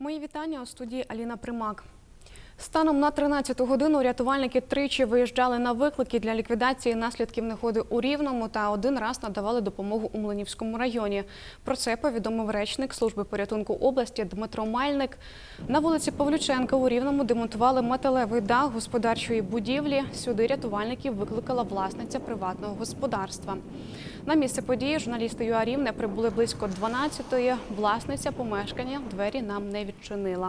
Мої вітання, у студії Аліна Примак. Станом на 13-ту годину рятувальники тричі виїжджали на виклики для ліквідації наслідків негоди у Рівному та один раз надавали допомогу у Млинівському районі. Про це повідомив речник Служби порятунку області Дмитро Мальник. На вулиці Павлюченка у Рівному демонтували металевий дах господарчої будівлі. Сюди рятувальників викликала власниця приватного господарства. На місце події журналісти ЮА Рівне прибули близько 12-ї. Власниця помешкання двері нам не відчинила.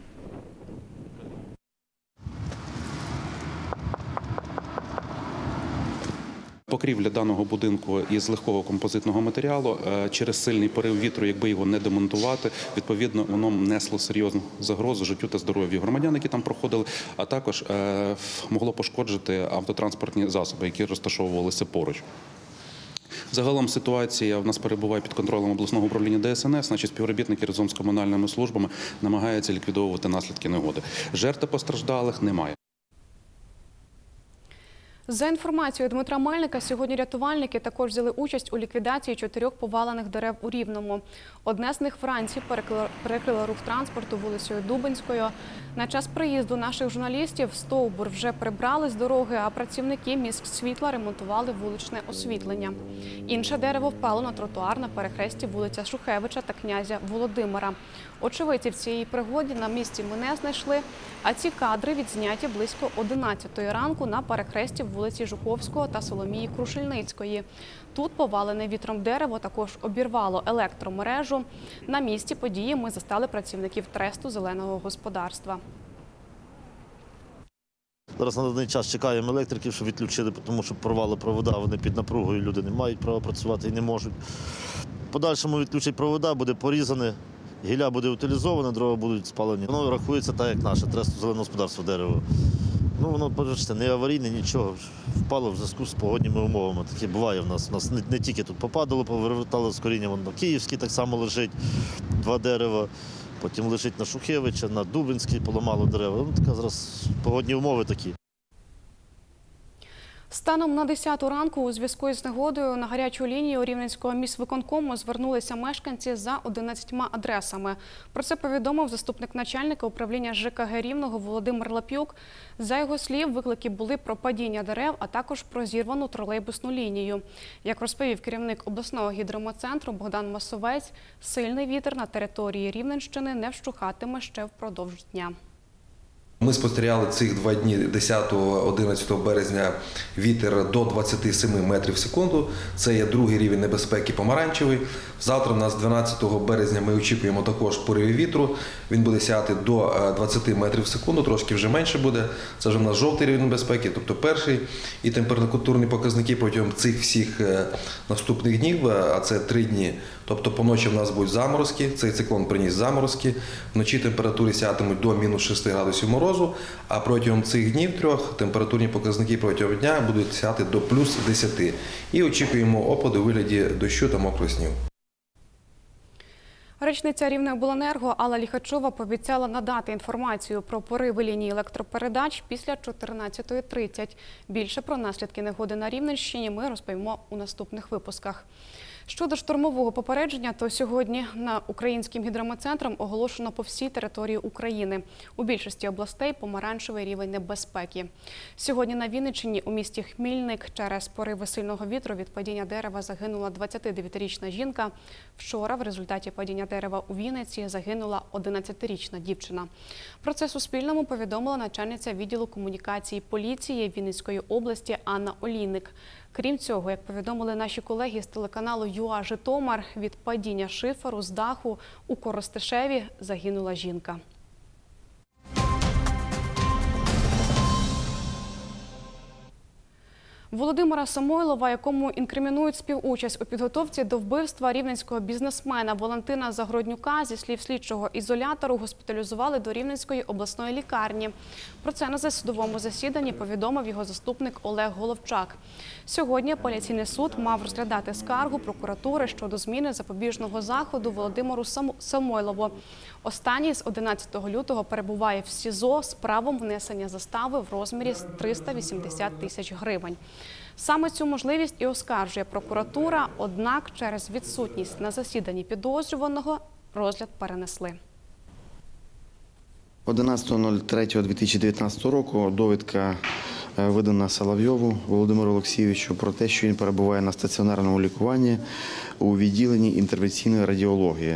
Покрівля даного будинку із легкого композитного матеріалу. Через сильний порив вітру, якби його не демонтувати, відповідно, воно несло серйозну загрозу життю та здоров'ю громадян, які там проходили, а також могло пошкоджити автотранспортні засоби, які розташовувалися поруч. Загалом ситуація в нас перебуває під контролем обласного управління ДСНС, значить співробітники разом з комунальними службами намагаються ліквідовувати наслідки негоди. Жертв постраждалих немає. За інформацією Дмитра Мальника, сьогодні рятувальники також взяли участь у ліквідації 4 повалених дерев у Рівному. Одне з них вранці перекрило рух транспорту вулицею Дубинською. На час приїзду наших журналістів стовбур вже прибрали з дороги, а працівники міськсвітла ремонтували вуличне освітлення. Інше дерево впало на тротуар на перехресті вулиця Шухевича та князя Володимира. Очевидців цієї пригоди на місці ми не знайшли, а ці кадри відзняті близько 11-ї ранку на перехресті вулиці Жуковського та Соломії Крушельницької. Тут повалене вітром дерево також обірвало електромережу. На місці події ми застали працівників тресту зеленого господарства. Зараз на даний час чекаємо електриків, щоб відключили, тому що порвали провода, вони під напругою, люди не мають права працювати і не можуть. В подальшому відключать провода, буде порізане, гілля буде утилізоване, дрова будуть спалені. Воно рахується так, як наше тресту зеленого господарства дерево. Воно, бачите, не аварійне, нічого. Впало в зв'язку з погодніми умовами. Таке буває в нас. У нас не тільки тут попадало, повертало з коріння, воно на Київській так само лежить, 2 дерева. Потім лежить на Шухевича, на Дубинській, поламало дерева. Така зараз погодні умови такі. Станом на 10-ту ранку у зв'язку із негодою на гарячу лінію Рівненського міськвиконкому звернулися мешканці за 11 адресами. Про це повідомив заступник начальника управління ЖКГ Рівного Володимир Лапюк. За його слів, виклики були про падіння дерев, а також про зірвану тролейбусну лінію. Як розповів керівник обласного гідрометцентру Богдан Масовець, сильний вітер на території Рівненщини не вщухатиме ще впродовж дня. Ми спостерігали цих 2 дні 10-11 березня вітер до 27 метрів в секунду. Це є другий рівень небезпеки помаранчевий. Завтра у нас 12 березня ми очікуємо також пориви вітру. Він буде сягати до 20 метрів в секунду, трошки вже менше буде. Це вже у нас жовтий рівень небезпеки, тобто перший. І температурні показники протягом цих всіх наступних днів, а це 3 дні. Тобто поночі в нас будуть заморозки, цей циклон приніс заморозки. Вночі температури сягатимуть до мінус 6 градусів морозу, а протягом цих днів 3 температурні показники протягом дня будуть сягати до плюс 10. І очікуємо опади у вигляді дощу та мокрого снігу. Речниця Рівнеобленерго Алла Ліхачова пообіцяла надати інформацію про пориви лінії електропередач після 14:30. Більше про наслідки негоди на Рівненщині ми розповімо у наступних випусках. Щодо штормового попередження, то сьогодні на Українським гідрометцентром оголошено по всій території України. У більшості областей помаранчевий рівень небезпеки. Сьогодні на Вінниччині у місті Хмільник через пориви сильного вітру від падіння дерева загинула 29-річна жінка. Вчора в результаті падіння дерева у Вінниці загинула 11-річна дівчина. Про це Суспільному повідомила начальниця відділу комунікації поліції Вінницької області Анна Олійник. Крім цього, як повідомили наші колеги з телеканалу ЮА Житомир, від падіння шиферу з даху у Коростишеві загинула жінка. Володимира Самойлова, якому інкримінують співучасть у підготовці до вбивства рівненського бізнесмена Валентина Загороднюка, зі слів слідчого ізолятору, госпіталізували до Рівненської обласної лікарні. Про це на засудовому засіданні повідомив його заступник Олег Головчак. Сьогодні апеляційний суд мав розглядати скаргу прокуратури щодо зміни запобіжного заходу Володимиру Самойлову. Останній з 11 лютого перебуває в СІЗО з правом внесення застави в розмірі 380 тисяч гривень. Саме цю можливість і оскаржує прокуратура, однак через відсутність на засіданні підозрюваного розгляд перенесли. 11.03.2019 року довідка видана Соловйову Володимиру Олексійовичу про те, що він перебуває на стаціонарному лікуванні у відділенні інтервенційної радіології.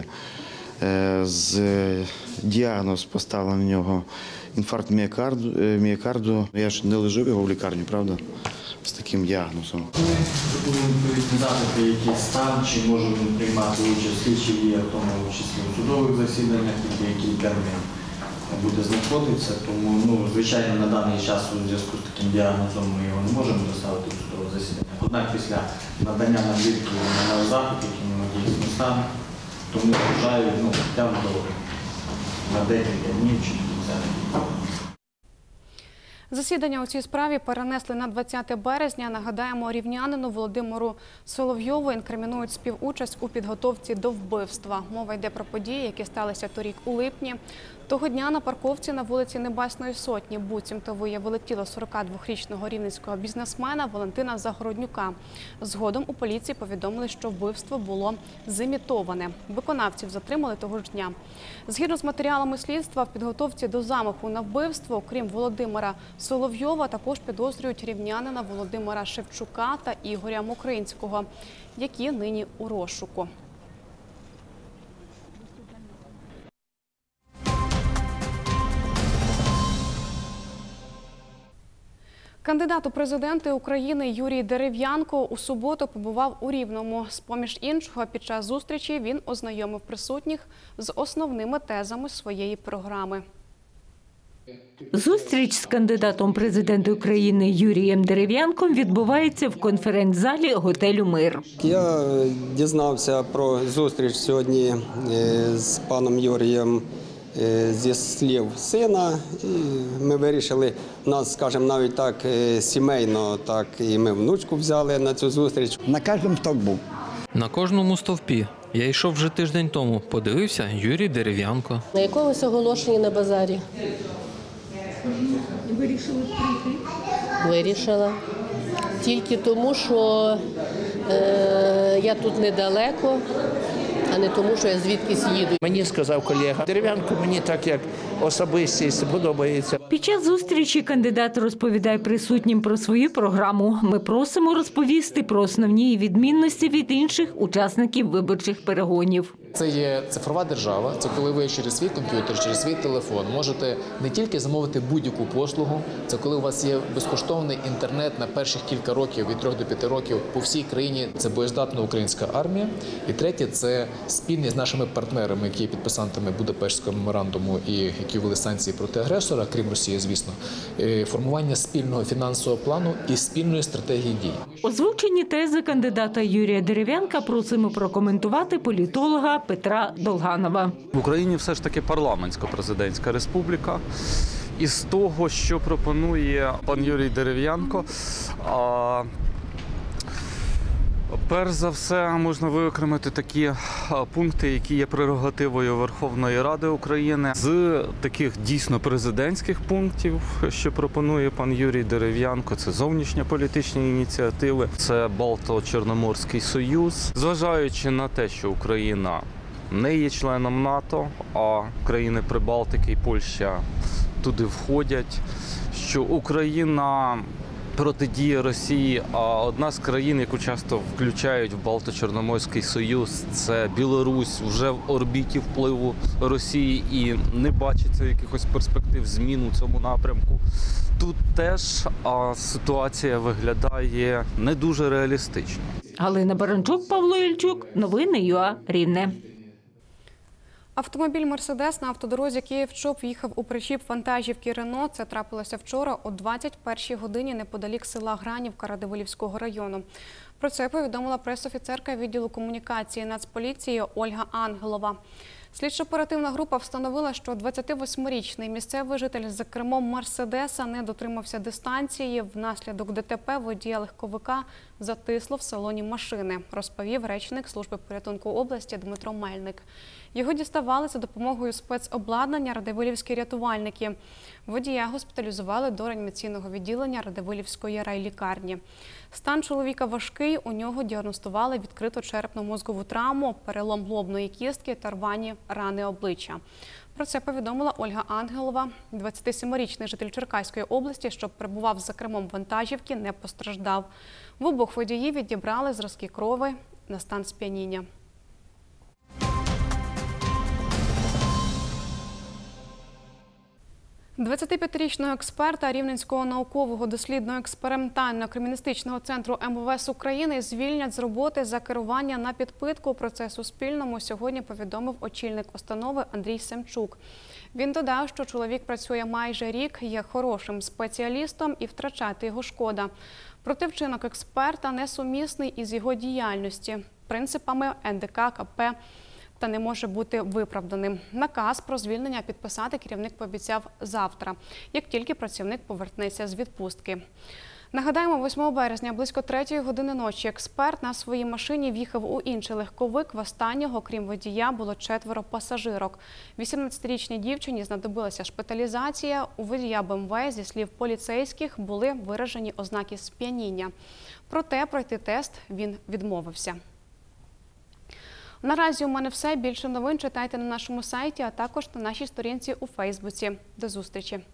Діагноз поставлений на нього інфаркт міокарду. Я ж не лежу його в лікарні, правда, з таким діагнозом. Відповідні запити, який стан, чи може він приймати участь слідчі є, в тому числі у судових засіданнях, який термін буде знаходитися. Тому, звичайно, на даний час у зв'язку з таким діагнозом ми його не можемо доставити у судове засідання. Однак після надання нам відповіді на запит, який ми дійсно стан, тому вважаю, тягнути на декілька днів чи до кінця неділі. Засідання у цій справі перенесли на 20 березня. Нагадаємо, рівнянину Володимиру Соловйову інкримінують співучасть у підготовці до вбивства. Мова йде про події, які сталися торік у липні. Того дня на парковці на вулиці Небесної Сотні буцімто виявили тіло 42-річного рівненського бізнесмена Валентина Загороднюка. Згодом у поліції повідомили, що вбивство було зімітоване. Виконавців затримали того ж дня. Згідно з матеріалами слідства, в підготовці до замаху на вбивство, окрім Володимира Соловйова, також підозрюють рівнянина Володимира Шевчука та Ігоря Мокринського, які нині у розшуку. Кандидат у президенти України Юрій Дерев'янко у суботу побував у Рівному. З-поміж іншого, під час зустрічі він ознайомив присутніх з основними тезами своєї програми. Зустріч з кандидатом президента України Юрієм Дерев'янком відбувається в конференц-залі готелю «Мир». Я дізнався про зустріч сьогодні з паном Юрієм зі слів сина. І ми вирішили, у нас, скажімо, навіть так сімейно, так і ми внучку взяли на цю зустріч. На кожному стовп був. На кожному стовпі. Я йшов вже тиждень тому. Подивився Юрій Дерев'янко. На якомусь оголошенні на базарі. Вирішили прийти? Вирішила. Тільки тому, що я тут недалеко, а не тому, що я звідкись їду. Мені сказав колега, Дерев'янко мені так як особистість подобається. Під час зустрічі кандидат розповідає присутнім про свою програму. Ми просимо розповісти про основні її відмінності від інших учасників виборчих перегонів. Це є цифрова держава, це коли ви через свій комп'ютер, через свій телефон можете не тільки замовити будь-яку послугу, це коли у вас є безкоштовний інтернет на перших кілька років, від 3 до 5 років по всій країні, це боєздатна українська армія. І третє – це спільні з нашими партнерами, які є підписантами Будапештського меморандуму і які ввели санкції проти агресора, крім Росії, звісно, формування спільного фінансового плану і спільної стратегії дій. Озвучені тези кандидата Юрія Дерев'янка просимо прокоментувати політолога Петра Долганова. В Україні все ж таки парламентсько-президентська республіка. І з того, що пропонує пан Юрій Дерев'янко, перш за все можна виокремити такі пункти, які є прерогативою Верховної Ради України. З таких дійсно президентських пунктів, що пропонує пан Юрій Дерев'янко, це зовнішньополітичні ініціативи, це Балто-Чорноморський союз. Зважаючи на те, що Україна не є членом НАТО, а країни Прибалтики і Польща туди входять, що Україна протидіє Росії, а одна з країн, яку часто включають в Балто-Чорноморський союз, це Білорусь, вже в орбіті впливу Росії і не бачиться якихось перспектив змін у цьому напрямку. Тут теж ситуація виглядає не дуже реалістично. Галина Баранчук, Павло Ільчук. Новини ЮА Рівне. Автомобіль «Мерседес» на автодорозі Київ-Чоп в'їхав у причіп вантажівки «Рено». Це трапилося вчора о 21-й годині неподалік села Гранівка Радивилівського району. Про це повідомила прес-офіцерка відділу комунікації Нацполіції Ольга Ангелова. Слідчо-оперативна група встановила, що 28-річний місцевий житель за кермом «Мерседеса» не дотримався дистанції. Внаслідок ДТП водія легковика затисло в салоні машини, розповів речник служби порятунку області Дмитро Мельник. Його діставали за допомогою спецобладнання радивилівські рятувальники. Водія госпіталізували до реанімаційного відділення Радивилівської райлікарні. Стан чоловіка важкий, у нього діагностували відкриту черепно-мозгову травму, перелом лобної кістки та рвані рани обличчя. Про це повідомила Ольга Ангелова. 27-річний житель Черкаської області, що перебував за кермом вантажівки, не постраждав. В обох водіїв відібрали зразки крові на стан сп'яніння. – 25-річного експерта Рівненського наукового дослідного експериментально-криміналістичного центру МВС України звільнять з роботи за керування на підпитку. Про це Суспільному сьогодні повідомив очільник установи Андрій Семчук. Він додав, що чоловік працює майже рік, є хорошим спеціалістом і втрачати його шкода. Проте вчинок експерта несумісний із його діяльністю, принципами НДК, КП та не може бути виправданим. Наказ про звільнення підписати керівник пообіцяв завтра, як тільки працівник повернеться з відпустки. Нагадаємо, 8 березня близько 3-ї години ночі експерт на своїй машині в'їхав у інший легковик. В останнього, крім водія, було 4 пасажирок. 18-річній дівчині знадобилася шпиталізація. У водія БМВ, зі слів поліцейських, були виражені ознаки сп'яніння. Проте пройти тест він відмовився. Наразі у мене все. Більше новин читайте на нашому сайті, а також на нашій сторінці у Фейсбуці. До зустрічі!